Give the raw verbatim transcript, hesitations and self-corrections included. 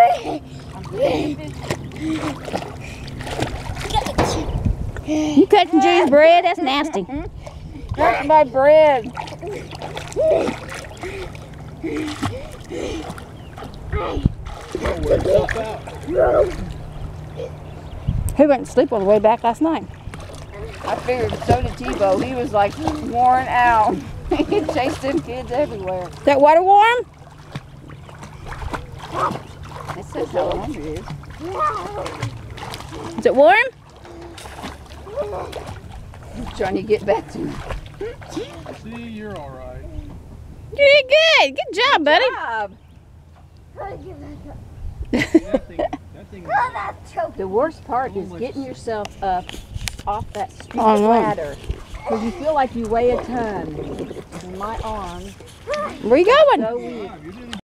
You cutting Judy's bread? That's nasty. That's my bread. He went to sleep on the way back last night. I figured so did Tebow. He was like worn out. He chased them kids everywhere. Is that water warm? It says how long it is. Is it warm? I'm trying to get back to you. See, you're all right. You did good. Good job, buddy. Job. that thing, that thing The worst part is getting yourself up off that stupid Oh, no. ladder. Because you feel like you weigh a ton. And my arms Where you going? so weak. You're doing